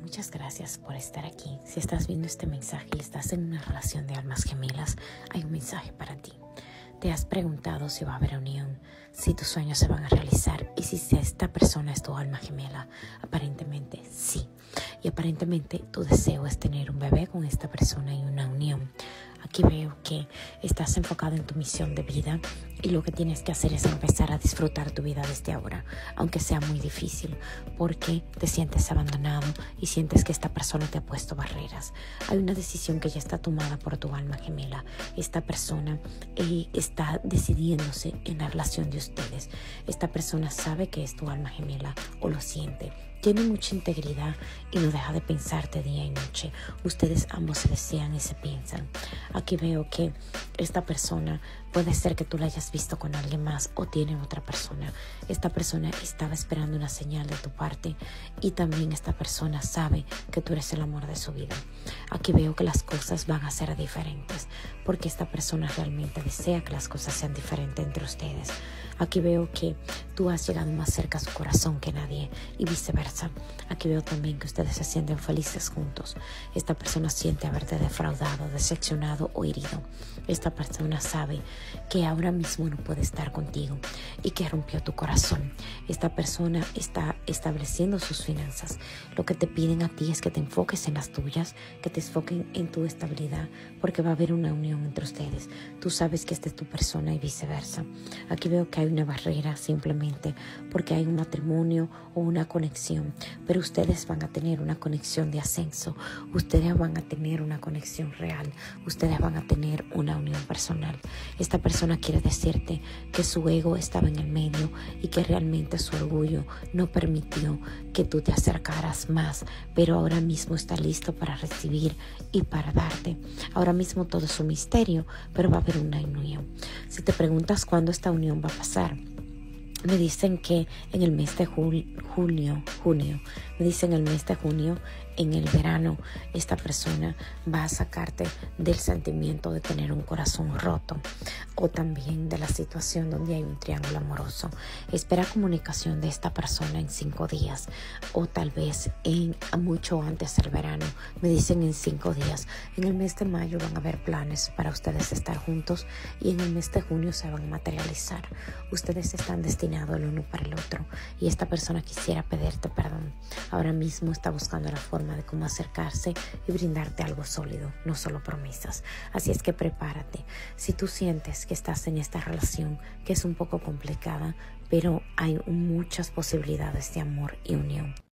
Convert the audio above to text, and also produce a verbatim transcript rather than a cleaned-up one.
Muchas gracias por estar aquí. Si estás viendo este mensaje y estás en una relación de almas gemelas, hay un mensaje para ti. Te has preguntado si va a haber unión, si tus sueños se van a realizar y si esta persona es tu alma gemela. Aparentemente sí. Y aparentemente tu deseo es tener un bebé con esta persona y una unión. Aquí veo que estás enfocado en tu misión de vida y lo que tienes que hacer es empezar a disfrutar tu vida desde ahora, aunque sea muy difícil, porque te sientes abandonado y sientes que esta persona te ha puesto barreras. Hay una decisión que ya está tomada por tu alma gemela. Esta persona eh, está decidiéndose en la relación de ustedes. Esta persona sabe que es tu alma gemela o lo siente. Tiene mucha integridad y no deja de pensarte día y noche. Ustedes ambos se desean y se piensan. Aquí veo que esta persona puede ser que tú la hayas visto con alguien más o tiene otra persona. Esta persona estaba esperando una señal de tu parte y también esta persona sabe que tú eres el amor de su vida. Aquí veo que las cosas van a ser diferentes porque esta persona realmente desea que las cosas sean diferentes entre ustedes. Aquí veo que tú has llegado más cerca a su corazón que nadie y viceversa. Aquí veo también que ustedes se sienten felices juntos. Esta persona siente haberte defraudado, decepcionado o herido. Esta persona sabe que ahora mismo no puede estar contigo y que rompió tu corazón. Esta persona está estableciendo sus finanzas. Lo que te piden a ti es que te enfoques en las tuyas, que te enfoquen en tu estabilidad, porque va a haber una unión entre ustedes. Tú sabes que esta es tu persona y viceversa. Aquí veo que hay una barrera simplemente porque hay un matrimonio o una conexión, pero ustedes van a tener una conexión de ascenso. Ustedes van a tener una conexión real. Ustedes van a tener una unión personal. Esta persona quiere decirte que su ego estaba en el medio y que realmente su orgullo no permitió que tú te acercaras más, pero ahora mismo está listo para recibir y para darte. Ahora mismo todo es un misterio, pero va a haber una unión. Si te preguntas cuándo esta unión va a pasar, me dicen que en el mes de jul- junio, junio, me dicen el mes de junio, en el verano, esta persona va a sacarte del sentimiento de tener un corazón roto o también de la situación donde hay un triángulo amoroso. Espera comunicación de esta persona en cinco días o tal vez en mucho antes del verano. Me dicen en cinco días. En el mes de mayo van a haber planes para ustedes estar juntos y en el mes de junio se van a materializar. Ustedes están destinados el uno para el otro y esta persona quisiera pedirte perdón. Ahora mismo está buscando la forma de cómo acercarse y brindarte algo sólido, no solo promesas. Así es que prepárate. Si tú sientes que estás en esta relación que es un poco complicada, pero hay muchas posibilidades de amor y unión.